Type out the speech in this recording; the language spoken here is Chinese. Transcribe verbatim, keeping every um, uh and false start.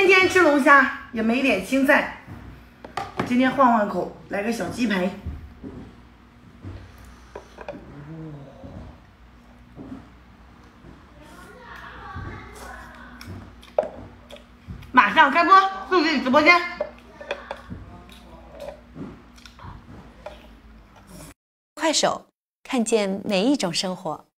天天吃龙虾也没点青菜，今天换换口，来个小鸡排。马上开播，自己直播间。 快手，看见每一种生活。